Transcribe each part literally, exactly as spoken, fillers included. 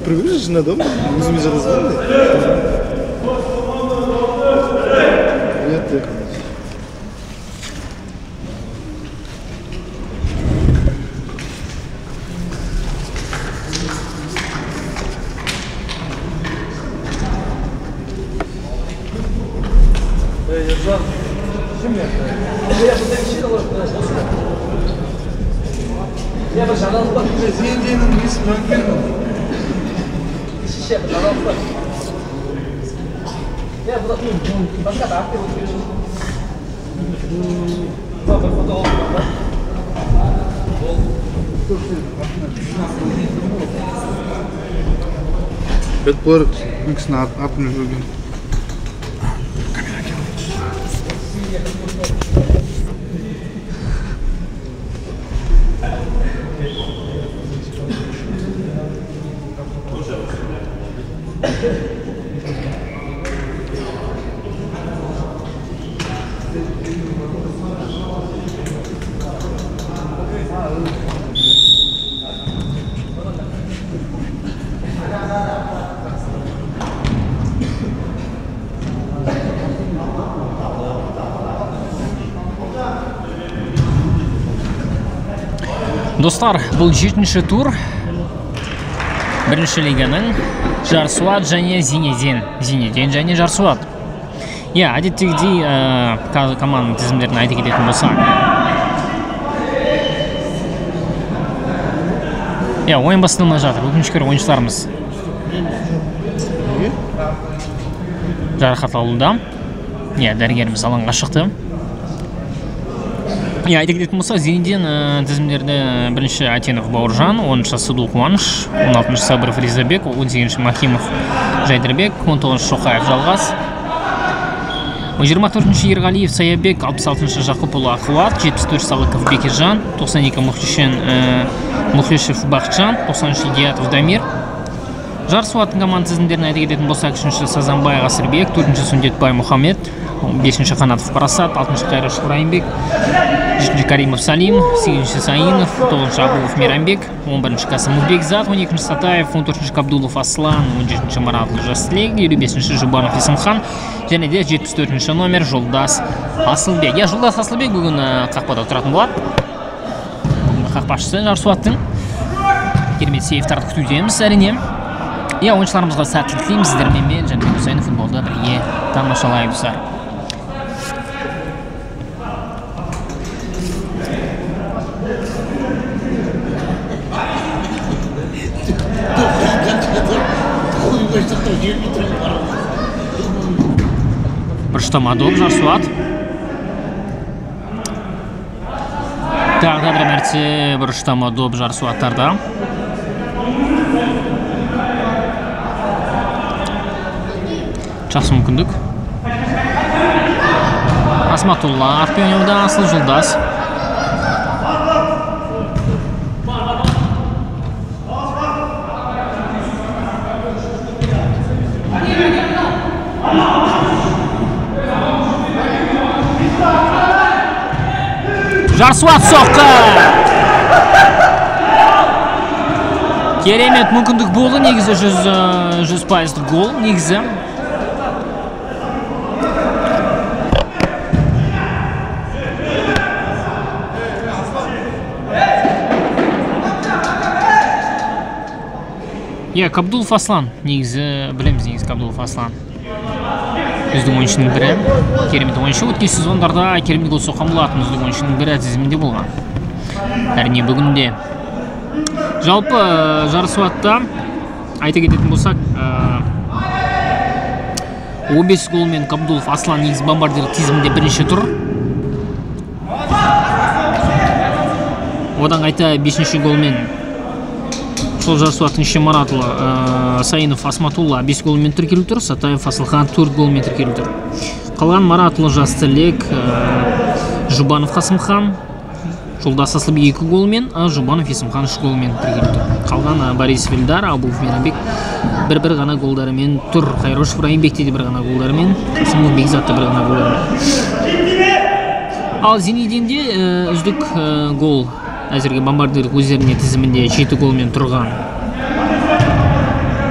Привыкли на дом, өзіме жазған да. Нет. Я бы жадал бы. Зенденің несі мөңкен ол. Шеше бы жадал бы. Я бы ну, басқа да актер болып келе Бұл бір фото олып бар. Бет бұлар мүкісін артын жүрген. Достар, бұл жетінші тур бірінші лиганың Жарсуат және Зинедин. Зинедин және Жарсуат. Иә, әдеттегідей команданың тізімдерін айта кететін болсақ. Иә, ойын басталмай жатыр. Өкінішке орай ойыншыларымыз жарақат алуда. Иә, дәрігеріміз алаңға шықты. Иә, айта кететін болса, Зинедин тізімдерді бірінші Атенов Бауыржан, оныншы Сыдул Қуаныш, он алтыншы Сабыров Ризабек, он сегізінші Махимов Жайдырбек, он тоғызыншы Шоқаев Жалғас, жиырма төртінші Ерғалиев Саябек, алпыс алтыншы Жақыпұлы Ақуат, жетпіс төртінші Салықов Бекежан, тоқсан екі Мұхлешев Бақытжан, тоқсан үш Идиятов Дамир. Жарсуаттың команда тізімдерін айта кететін болса, үшінші Сазанбай Ғасырбек, төртінші Сүндетбай Мұхаммед, бесінші Қанатов Парасат, алтыншы Қайраш Құрайымбек, жетінші Каримов Салим, сегізінші Саинов, тоғызыншы Абуов Мейрамбек, он бірінші Қасымов Бекзат, он екінші Сатаев, он төртінші Қабдулов Аслан, он жетінші Маратұлы Жасылек, елу бесінші Жұбанов Есімхан, және де жетпіс төртінші номер Жолдас Асылбек. Я Жолдас Асылбек бүгін қақпада тұратын болады. Қақпашысы Жарсуаттың. Керемет сейфтарды күтудеміз әрине. Я ойыншыларымызға сәттілік тілейміз. Сіздермен мен Жәнібек Құсайынов футболды бірге тамашалаймыздар. Бұрышта Мадоп Жарсуат. Тағы да бір мәрте бұрышта Мадоп Жарсуаттарда. Жақсы мүмкіндік. Асматулла Ақпенеуда Асыл Жолдас. Жарсуат соққы. Керемет мүмкіндік болды, негізі жүз пайыздық гол, негізі. Иә, Қабдулов Аслан, негізі білеміз, негізі Қабдулов Аслан. Үздік ойыншының бірі, керемет ойыншы. Өткен сезондарда керемет гол соққан болатын, үздік ойыншының бірі тізімінде болған. Әрине бүгінде. Жалпы Жарсуатта айта кететін болсақ, он бес голмен Қабдулов Аслан негізі бомбардир тізімінде бірінші тұр. Одан қайта бесінші голмен сол Жарсуаттың іші Маратұлы Саинов Асматулла бес голмен тіркелу тұр, Сатаев Асылхан төрт голмен тіркелу тұр. Қалған Маратұлы Жастілек, Жұбанов Қасымхан, Жолдас Асылбек екі голмен, Жұбанов Есімхан үш голмен тіркелу тұр. Қалған Борис Вильдар, Абуов Мейрамбек бір-бір ғана голдарымен тұр. Қайрошев Райымбекте де бір ғана голдарымен, Қасымов Бекзатта бір ғана голдарымен. Ал Зинединде үздік гол әзірге бомбардир өздеріне тізімінде жеті голмен тұрған.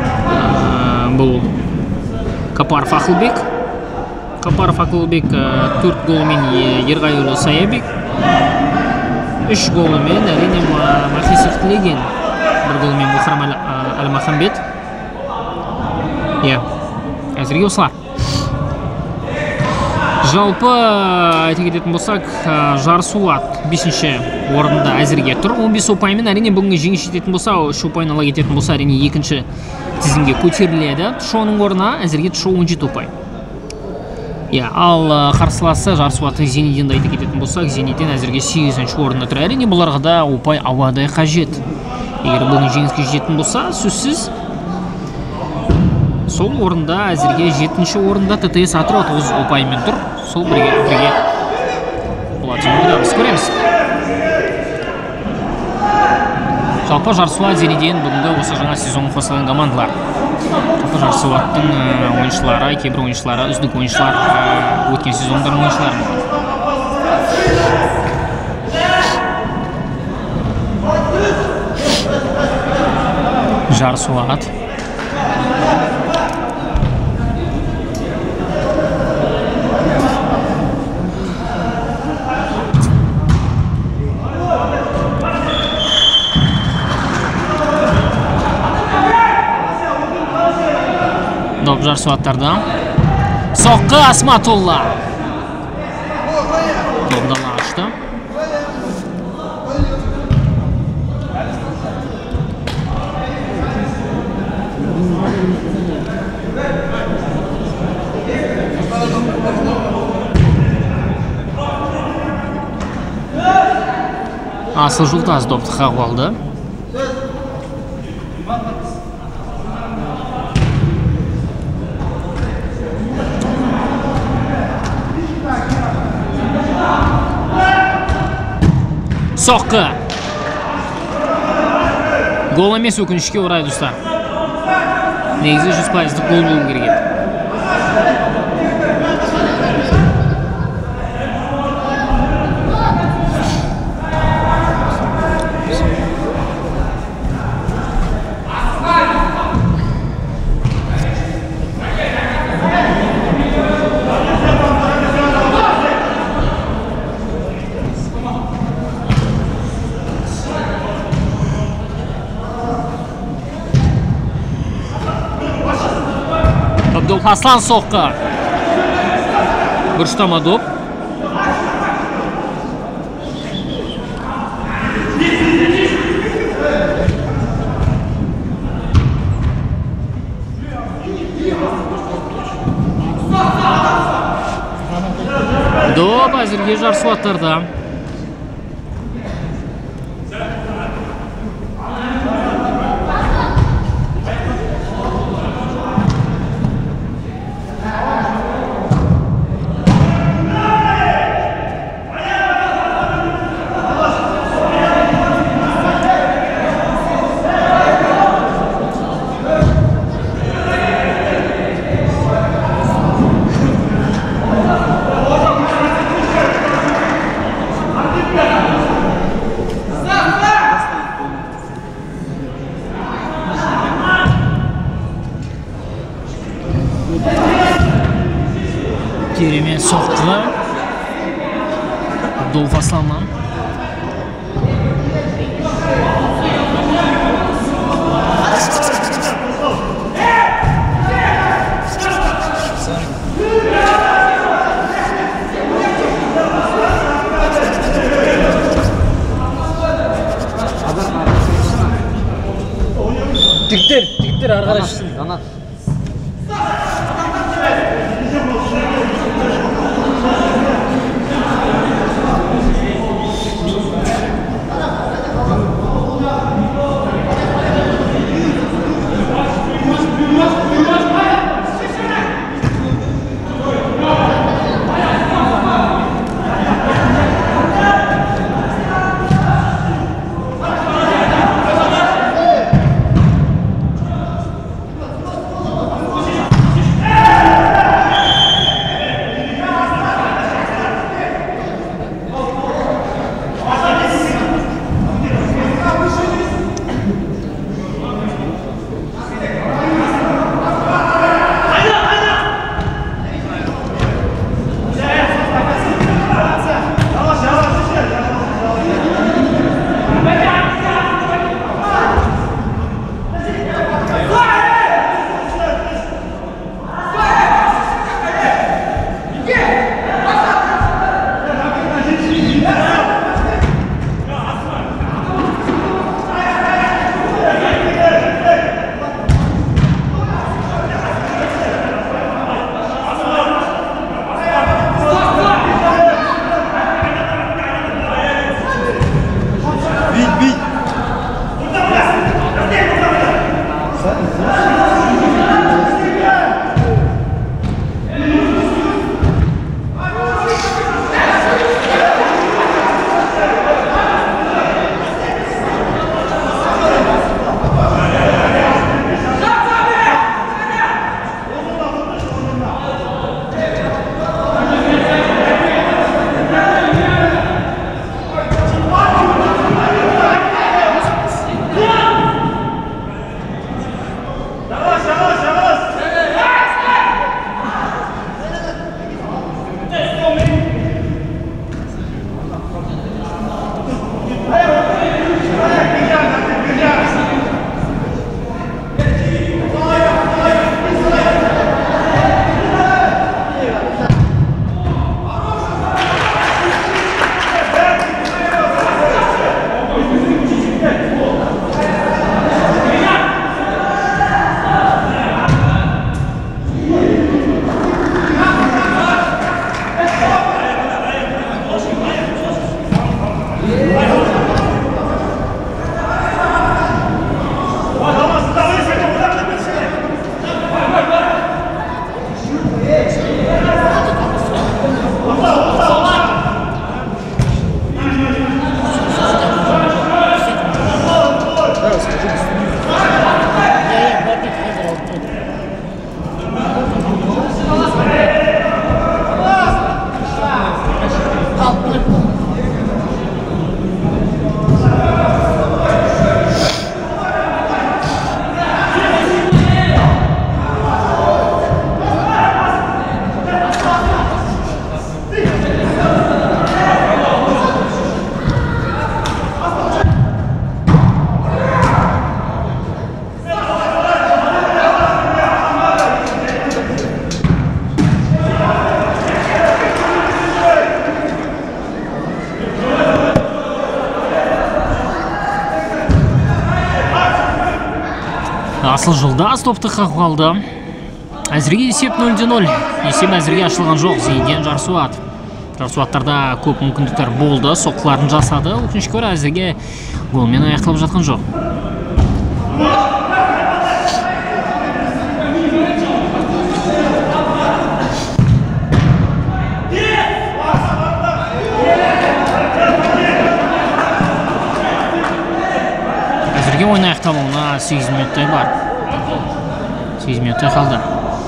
бұл Капаров Ақылбек. Капаров Ақылбек төрт голымен Ерғайұлы Саябек. үш голымен әрине Махисов Тілеген. бір голымен Мұхрам Әлмахамбет. Иә, әзірге осылар. Жалпы айта кететін болсақ, Жарсуат бесінші орында әзірге тұр. он бес ұпаймен әрине бүгінгі жеңіс жететін болса, үш ұпайын ала кететін болса, әрине екінші тізімге көтеріледі. Тұшоның орнына әзірге Тұшо он жеті ұпай. Иә, ал қарсыласы Жарсуаты Зенитинді айта кететін болсақ, Зенитин әзірге сегізінші орында тұр. Әрине бұларға да ұпай ауадай қажет. Егер бүгін жеңіске жететін болса, сөзсіз сол орында әзірге жетінші орында ТТС Атырау тоғыз ұпаймен тұр. Сол бірге бірге болады. Біз көреміз. Жалпы Жарсуат Зенитин бүгінгі осы жаңа сезон қосылған командалар. Жалпы Жарсуаттың ойыншылары, кейбір ойыншылары, үздік ойыншылар өткен сезондардың ойыншылары болады. Жарсуат. Доп Жарсуаттардан. Соққы Асматулла. Добдала ашты. Асыл Жұлдаз допты қағып алды. Соққы. Гол емес, өкінішке орай, достар. Негізі жүз пайыздық гол болу керек еді. Аслан соққы. Бұрыштама доп. Доп әзірге Жарсуаттарда. Керемет соққы. Долф Асланнан. Тіктер, тіктер арғарашсын. Қанат. Асыл Жолдас топты қағып қалды. Әзірге есеп нөл де нөл. Есеп әзірге ашылған жоқ. Зейнеден Жарсуат. Жарсуаттарда көп мүмкіндіктер болды. Соққыларын жасады. Өкінішке орай әзірге голмен аяқталып жатқан жоқ. Әзірге ойын аяқталуына сегіз минуттай бар. сегіз минуттай қалды.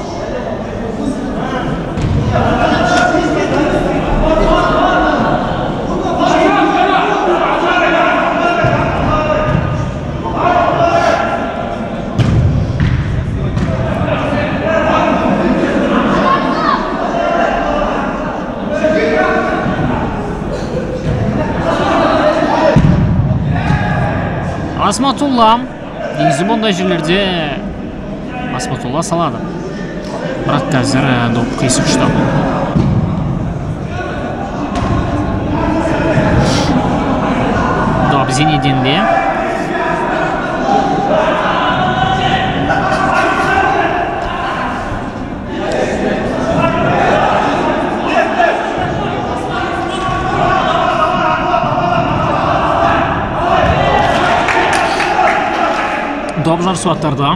Асматулла негізі бұндай жерлерде Асматулла салады. Бірақ қазір доп қисық ұштап. Доп Зенеденде. Доп Жарсуаттарда.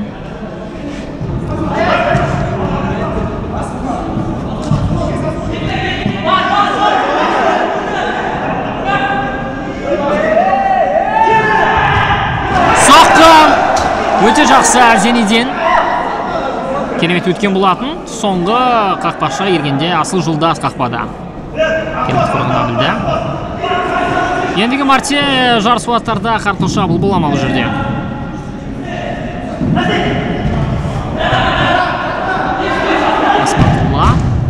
Соққы! Өте жақсы Зенеден. Керемет өткен болатын. Соңғы қақпашы ергенде Асыл Жолдас қақпада. Керемет қорғана білді. Ендігі мәрте Жарсуаттарда қартылша бұл боламалы жүрде. Асматулла.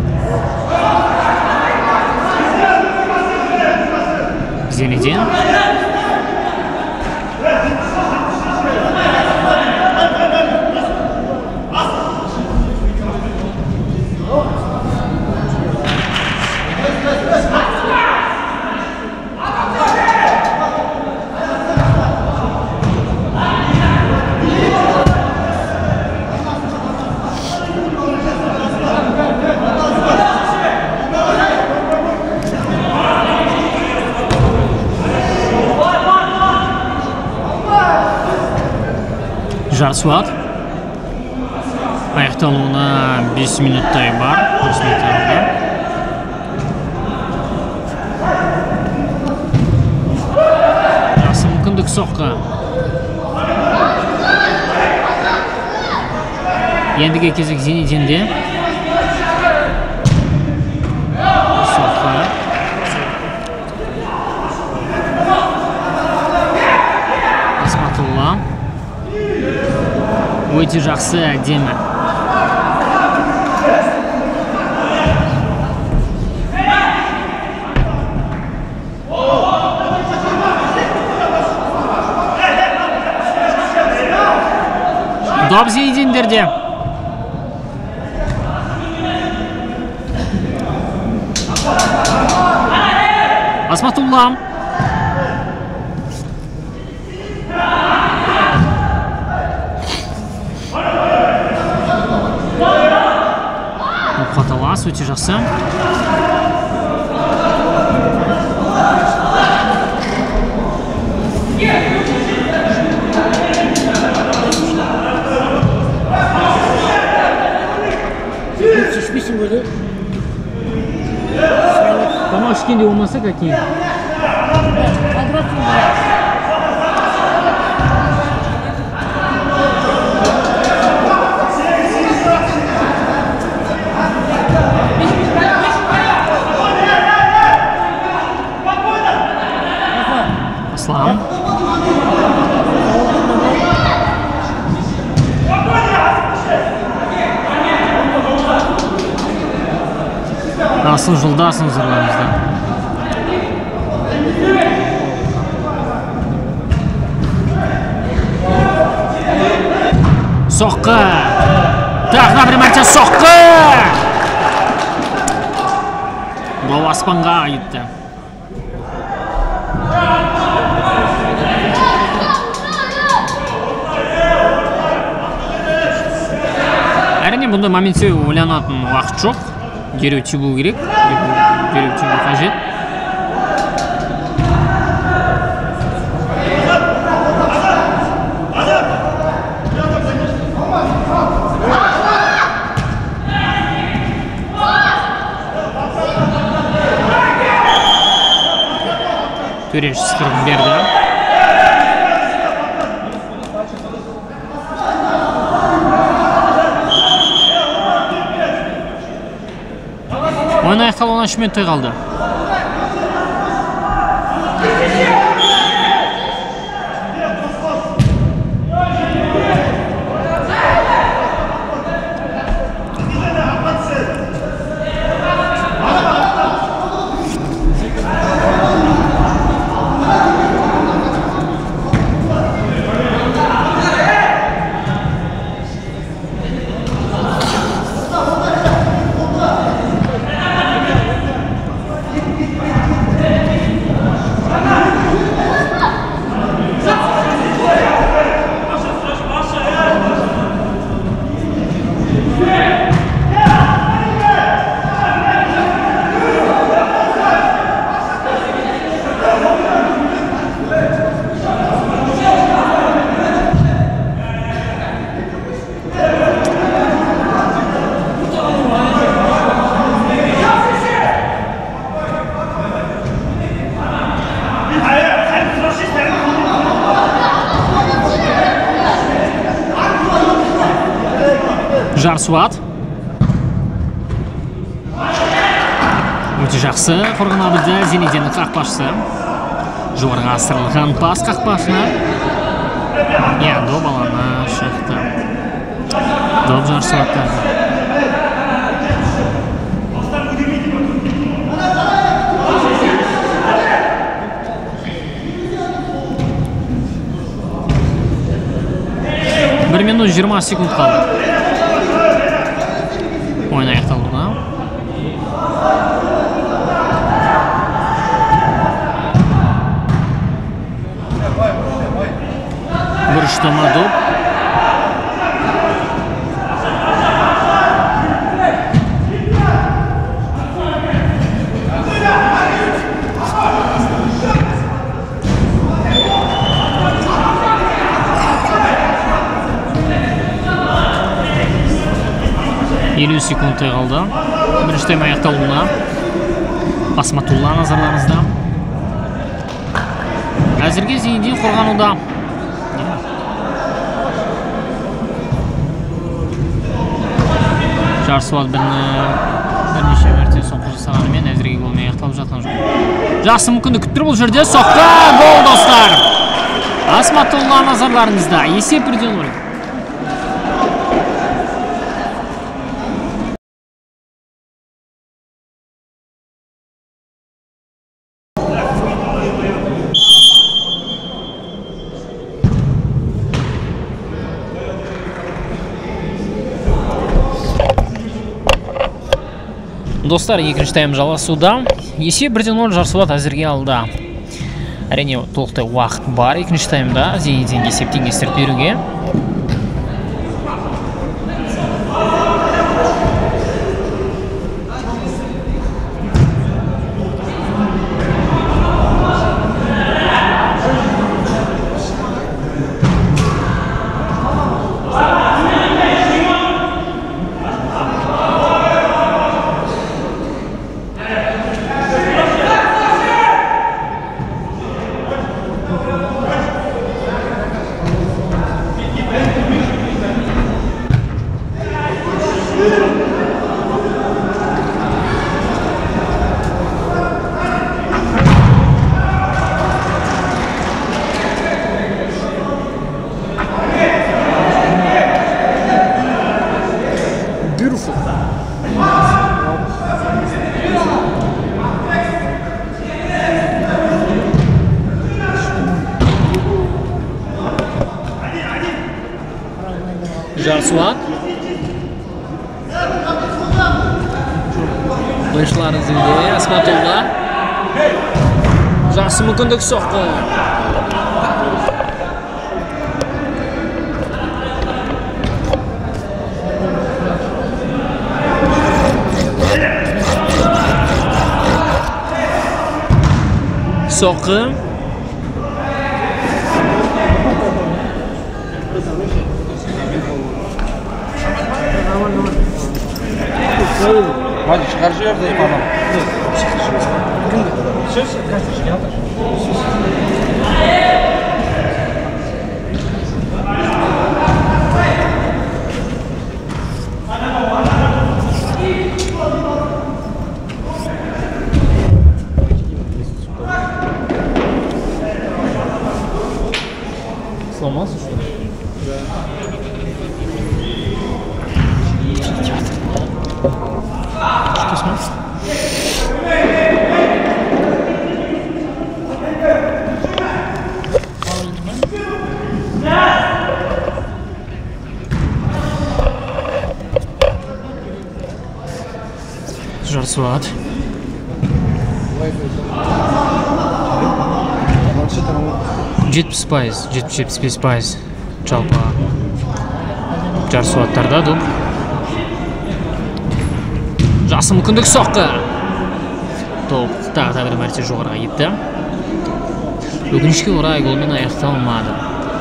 Зенеден. Жарсуат. Аяқталуына бес минуттай бар. бес минуттай бар. Жақсы мүмкіндік соққы. Ендігі кезек Зенеденде. Соққы. Асматулла. Өте жақсы әдемі. Доп Зенедендерде. Асматулла. Қаталас, өте жақсы. Шешпейсің бөлі? Тамақ ішкенде болмаса какие? Аслан. Асыл Жолдасын зырларымызда. Соққы. Тағы бір мәрте соққы. Бұл аспанға айытты. Бұнда моментте ойланатын уақыт жоқ. Дереу тебу керек. Дереу тебу қажет. Төреші сырғын берді. Ойын аяқталуына үш минуттай қалды. Жарсуат. Өте жақсы қорғана білді Зенединнің қақпашысы. Жоғарыға асырылған пас қақпашына. Иә, доп алаңына шықты. Доп Жарсуатта. бір минут жиырма секунд қалды. Ойын аяқталуына. Бұрыштама доп. елу секундтай қалды. Бірінші тайм аяқталуына. Басматулла назарларыңызда. Әзірге Зейнедин қорғануда. Жарсуат бірнеше мәрте соққы жасағанымен әзірге голмен аяқталып жатқан жоқ. Жақсы мүмкіндік күттір бұл жерде. Соққы, гол достар. Басматулла назарларыңызда. Есеп бірден нөл. Достар, екінші тайм жалғасуда. Есеп бірден нөл Жарсуат әзірге алды. Әрине толықтай уақыт бар екінші таймда Зенединге есеп теңестіріп беруге. Жарсуат. Oyuncuların izinde Asmatullah. Жақсы мүмкіндік соққы. soqqi. Hadi çıkar şu yerde yapalım. Сломался, что ли? Что смотришь? Жарсуат. жетпіс пайыз, жетпіс бес пайыз жалпы жарсуаттарда доп. Жақсы мүмкіндік соққы. Топ тағы да бір мәрте жоғарыға кетті. Өкінішке орай голмен аяқталмады.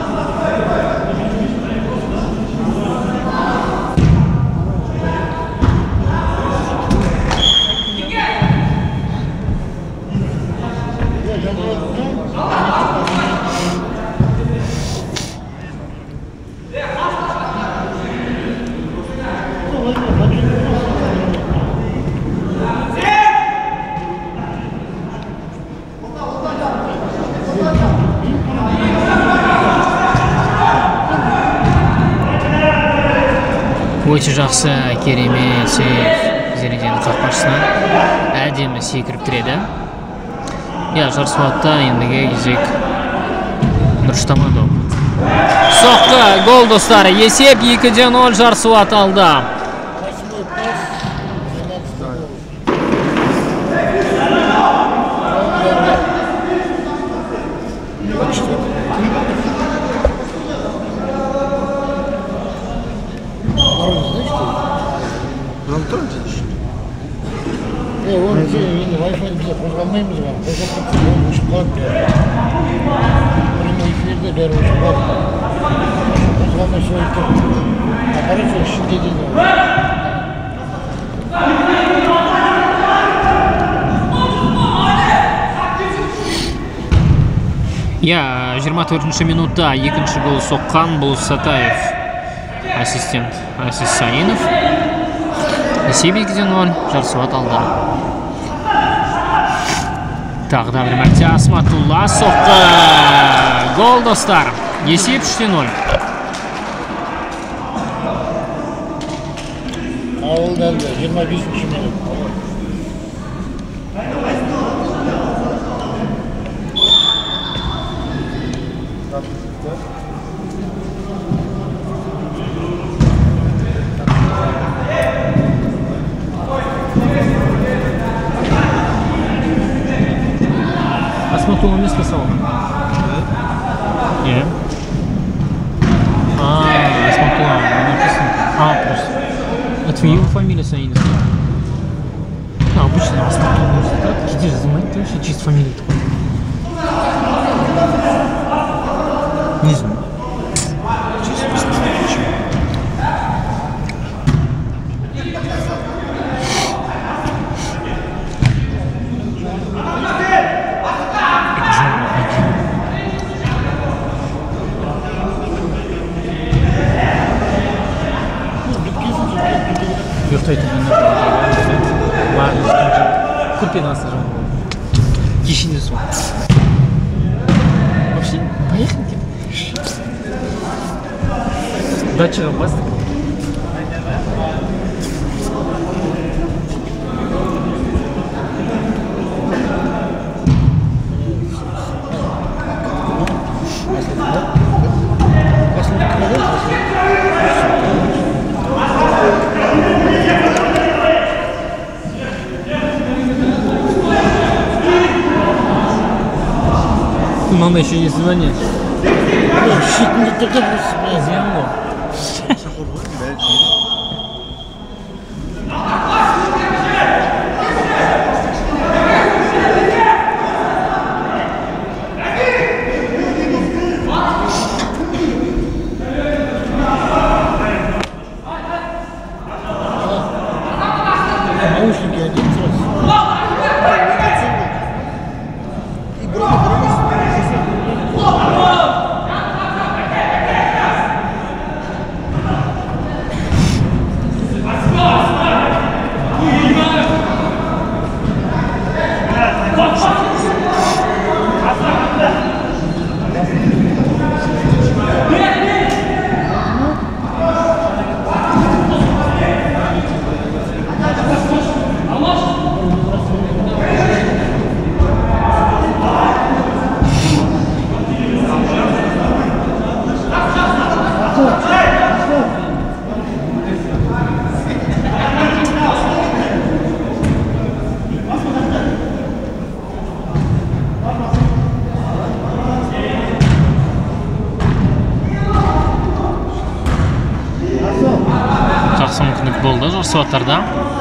Өте жақсы, керемет сейф Зеренденің қақпашысынан әдемі секіріп кіреді. Я жарсуатта ендігі кезек дұрыстама доп. Соққы, гол достары. Есеп екі де нөл Жарсуат алды. Wi-Fi bize programlayımız var. Programlayımız var. Primo efirde der uçuk var. Programlayı soğukta. Aparat çok şiddetli var. Я жиырма төртінші минутта екінші гол соққан бұл Сатаев ассистент Асис Саинов. Есеп екі де нөл Жарсуат алды. Тағы да бір мәрте Асматулла соққы. Гол достар. Есеп үш те нөл. Ауылдан жиырма бесінші минут. Асматулла место сауна. Нет. А, Асматулла, написано. А, просто. Это его фамилия Саинов. А, обычно Асматулла. Где же занимает вообще чисто фамилия такой? Не знаю. Чисто посмотреть, почему. Йоқтайтын көрпені астырған кешінде сол вообще поехали деп дачаға бастық Мама еще есть звонит. Щит не только просто Зиянло. болды жарысуаттарда.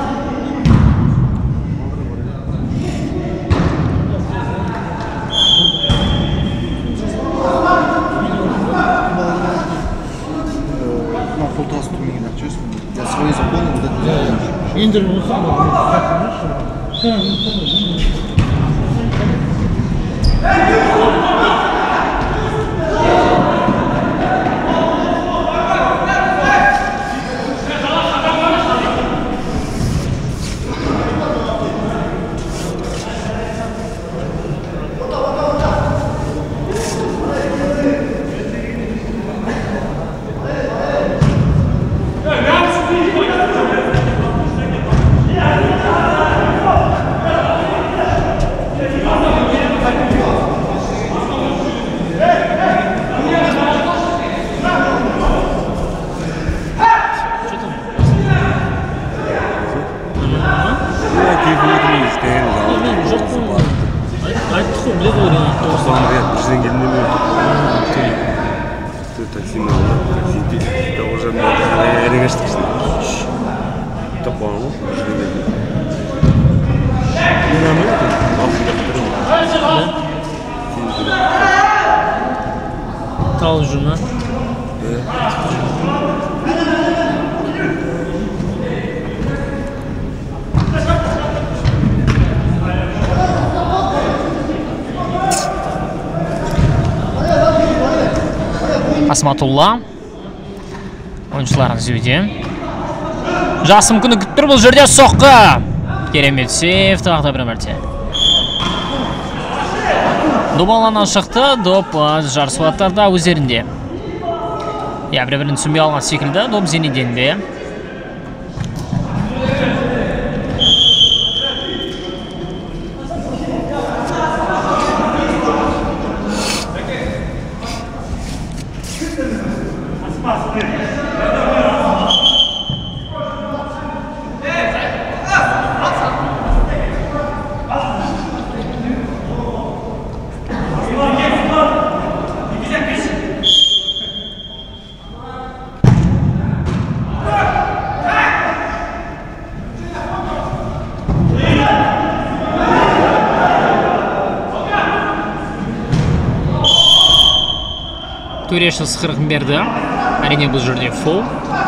На полтора меня чувствую. Я свои законы вот это делаю. Индер Мусама. Tal ucuna. Асматулла ойыншыларын түзеуде. Жақсы мүмкіндік күтіп тұр, бұл жерде соққы. Керемет сейф, тағы да бір мәрте. Доп алаңнан шықты, доп жарысуаттарда өздерінде. Я бір-бірін түсінбей алған секілді, доп Зенединде. Төреші сықырғын берді. Әрине бұл жерде фол.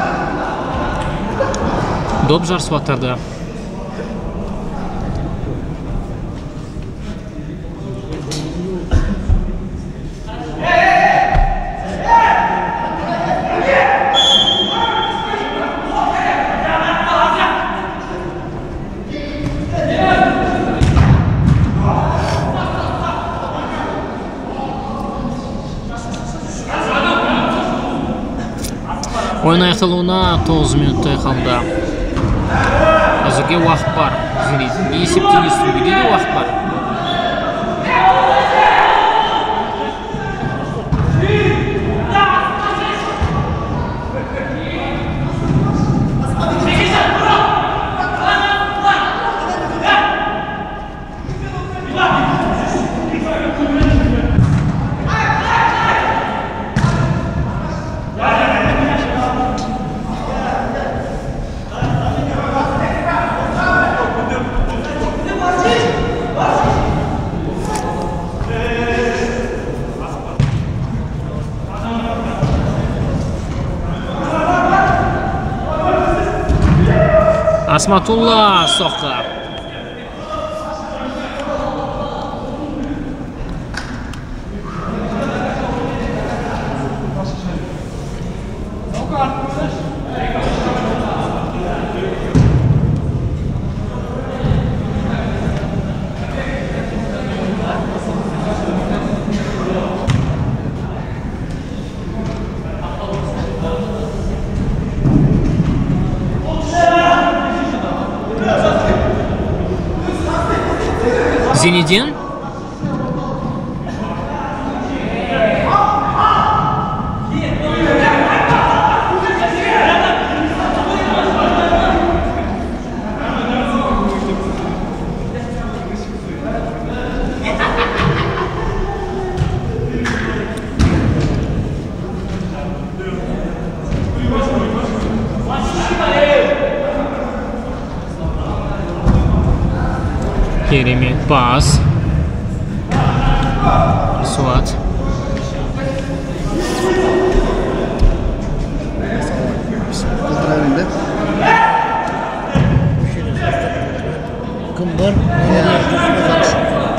Доп жарысуаттарда. Ойын аяқталуына тоғыз минуттай қалды. Әзірге уақыт бар. Есептен естіруге де уақыт бар. Асматулла соққы. Зенедин. Керемет пас. Суат. Поздравим, да? Кім бар? Нелер düşmez.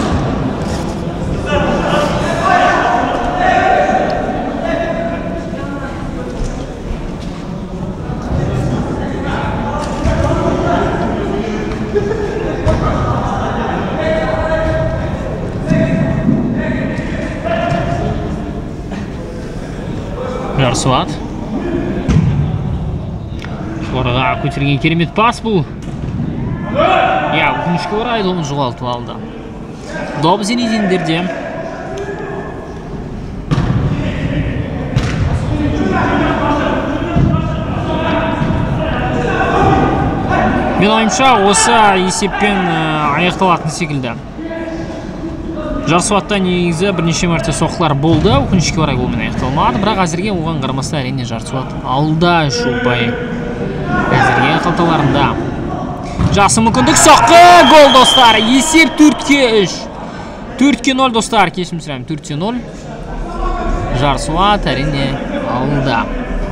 Жарсуат. Oraға көтерген керемет пас бұл. Я, өкінішке орай оны жоғалтып алды. Доп Зинединдерде. Мен ойымша осы есеппен аяқталатын секілді. Жарсуатта негізі бірнеше мәрте соққылар болды, өкінішке орай голмен аяқталмады, бірақ әзірге оған қарамастан әрине Жарсуат алда үш ұпай. Әзірге қалталарында. Жақсы мүмкіндік, соққы, гол достар. Есеп төртке үш. төртке нөл достар, кешірім сұраймын, төртке нөл. Жарсуат әрине алда.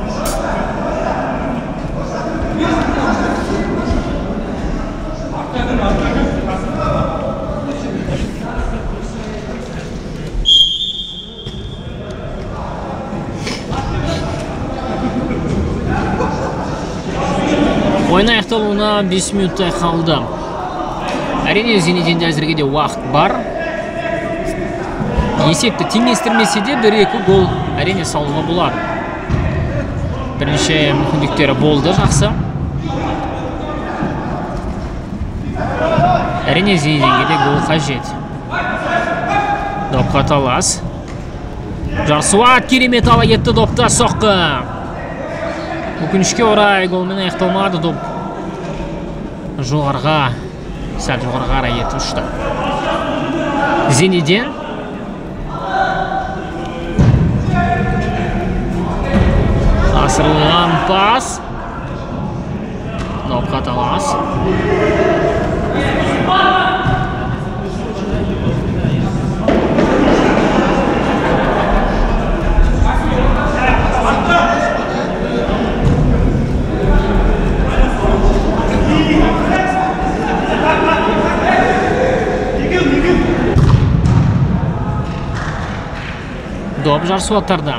Ойын аяқталуына бес минуттай қалды. Әрине Зинединде әзірге де уақыт бар. Есепті теңестірмесе де бір-екі гол әрине салуға болады. Бірнеше мүмкіндіктері болды, жақсы. Әрине Зинединге де гол қажет. Допқа талас. Жарсуат керемет ала кетті допта, соққы. Өкінішке орай голмен аяқталмады, доп жоғарға, сәл жоғарға қарай етіп ұшты. Зинедин. Асырылған пас. Допқа талас. Доп Жарсуаттарда.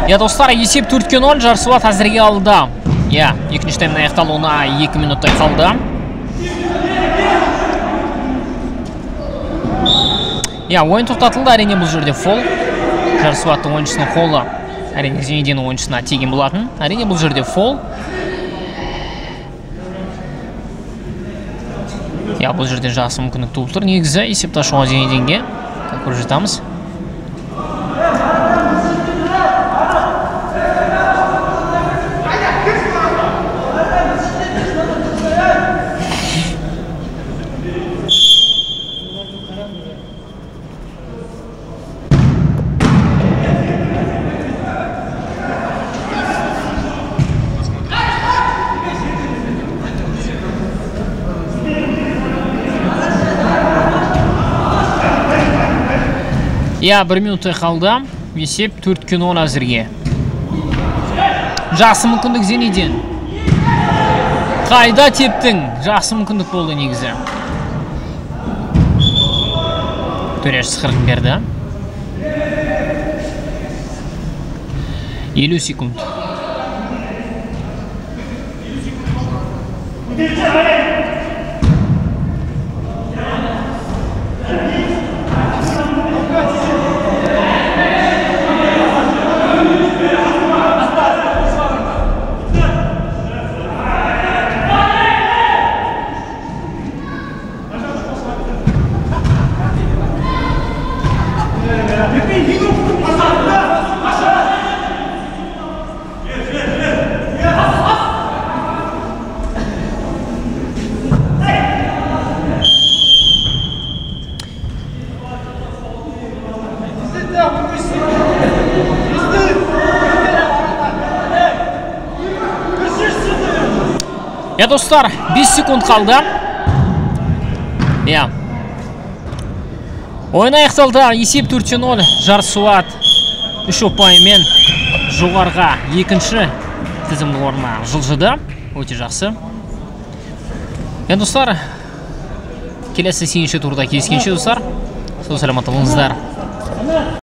Ya dostlar, есеп төртке нөл, Жарсуат әзірге алды. Ya, екінші таймның аяқталуына екі минуттай қалды. Ya, ойын тоқтатылды, әрине бұл жерде фол. Жарсуаттың ойыншысының қолы әрине Зейнединнің ойыншысына тиген болатын. Әрине бұл жерде фол. Ya, бұл жерде жақсы мүмкіндік туып тұр. Негізі есепті ашуға Зейнединге, как көріп жатамыз. Ya, bir minutтай қалды. Есеп төртке нөл әзірге. Жақсы мүмкіндік Зейнедин. Қайда тептің? Жақсы мүмкіндік болды негізі. Төреш сықырын берді. елу секунд. Ya dostlar, beş sekund қалды. Ya. Ойын аяқталды. Есеп төртте нөл. Жарсуат үш ұпаймен жоғарыға екінші тізімнің орнына жылжыды. Өте жақсы. Ya достар, келесі сегізінші турда кездескенше достар. Сау саламат болыңыздар.